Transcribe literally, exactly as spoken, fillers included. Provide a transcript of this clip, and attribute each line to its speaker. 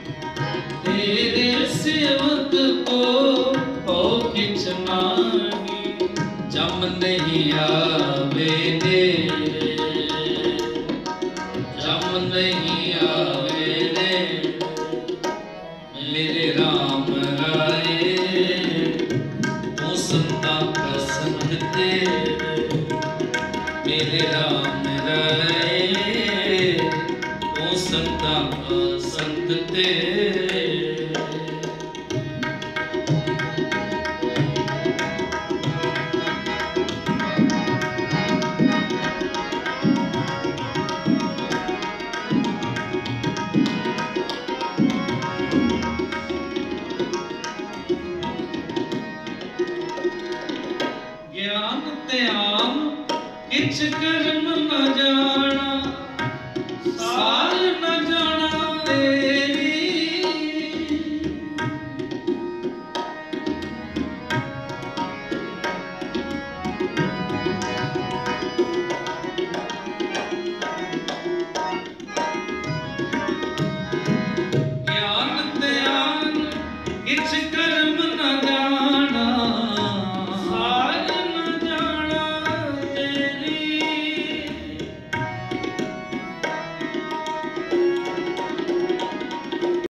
Speaker 1: तेरे सेवक को हो किछ नाही, जम नहीं आवे दे, जम नहीं आवे दे। मेरे राम राये तू संता का संग तेरे, मेरे राम राये तू संता का संग तेरे। ज्ञान त्यान किछ कर